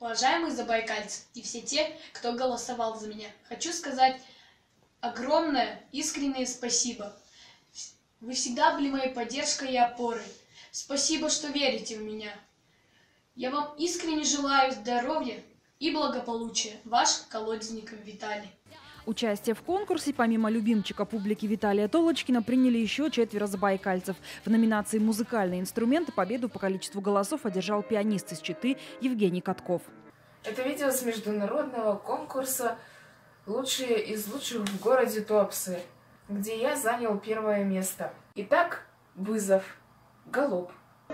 Уважаемые забайкальцы и все те, кто голосовал за меня, хочу сказать огромное, искреннее спасибо. Вы всегда были моей поддержкой и опорой. Спасибо, что верите в меня. Я вам искренне желаю здоровья и благополучия. Ваш Колодезников Виталий. Участие в конкурсе помимо любимчика публики Виталия Толочкина приняли еще 4 забайкальцев. В номинации «Музыкальные инструменты» победу по количеству голосов одержал пианист из Читы Евгений Катков. Это видео с международного конкурса «Лучшие из лучших в городе Туапсе», где я занял 1-е место. Итак, вызов. Галоп.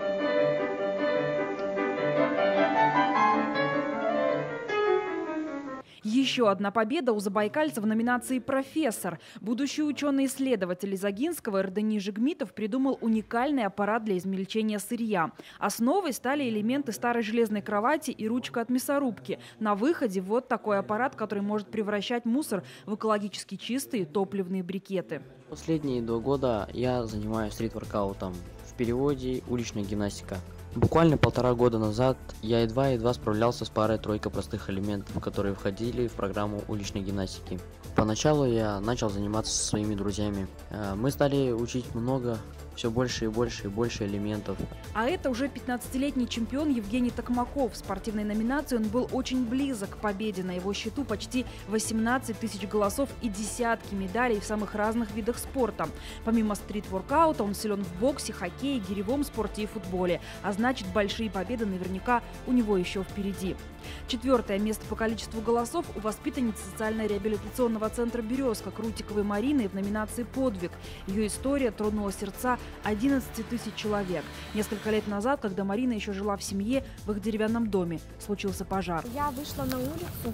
Еще одна победа у забайкальцев в номинации «Профессор». Будущий ученый-исследователь из Агинского Эрдени Жигмитов придумал уникальный аппарат для измельчения сырья. Основой стали элементы старой железной кровати и ручка от мясорубки. На выходе вот такой аппарат, который может превращать мусор в экологически чистые топливные брикеты. Последние 2 года я занимаюсь стрит-воркаутом, в переводе уличная гимнастика. Буквально 1,5 года назад я едва справлялся с парой-тройкой простых элементов, которые входили в программу уличной гимнастики. Поначалу я начал заниматься со своими друзьями. Мы стали учить все больше и больше элементов. А это уже 15-летний чемпион Евгений Токмаков. В спортивной номинации он был очень близок к победе. На его счету почти 18 тысяч голосов и десятки медалей в самых разных видах спорта. Помимо стрит-воркаута он силен в боксе, хоккее, гиревом спорте и футболе. А значит, большие победы наверняка у него еще впереди. 4-е место по количеству голосов у воспитанницы социально-реабилитационного центра «Березка» Крутиковой Марины в номинации «Подвиг». Ее история тронула сердца 11 тысяч человек. Несколько лет назад, когда Марина еще жила в семье, в их деревянном доме случился пожар. Я вышла на улицу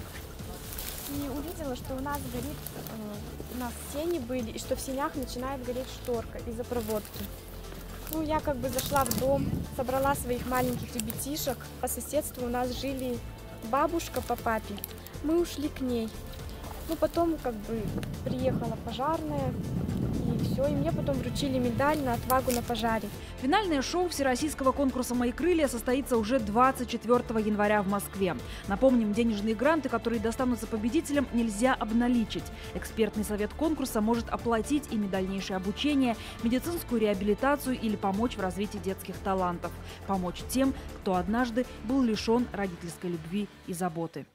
и увидела, что у нас горит, у нас сени были, и что в сенях начинает гореть шторка из-за проводки. Ну, я как бы зашла в дом, собрала своих маленьких ребятишек. По соседству у нас жили бабушка по папе. Мы ушли к ней. Ну, потом как бы приехала пожарная, и все. И мне потом вручили медаль на отвагу на пожаре. Финальное шоу всероссийского конкурса «Мои крылья» состоится уже 24 января в Москве. Напомним, денежные гранты, которые достанутся победителям, нельзя обналичить. Экспертный совет конкурса может оплатить ими дальнейшее обучение, медицинскую реабилитацию или помочь в развитии детских талантов. Помочь тем, кто однажды был лишен родительской любви и заботы.